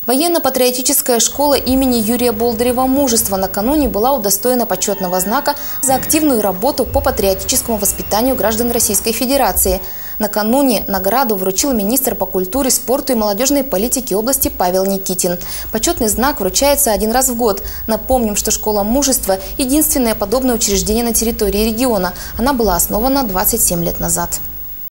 Военно-патриотическая школа имени Юрия Болдырева «Мужество» накануне была удостоена почетного знака за активную работу по патриотическому воспитанию граждан Российской Федерации. Накануне награду вручил министр по культуре, спорту и молодежной политике области Павел Никитин. Почетный знак вручается один раз в год. Напомним, что школа «Мужество» – единственное подобное учреждение на территории региона. Она была основана 27 лет назад.